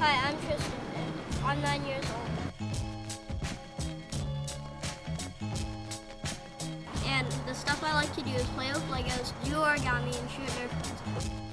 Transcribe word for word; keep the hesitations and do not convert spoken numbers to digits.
Hi, I'm Tristan, and I'm nine years old. And the stuff I like to do is play with Legos, do origami, and shoot Nerf guns.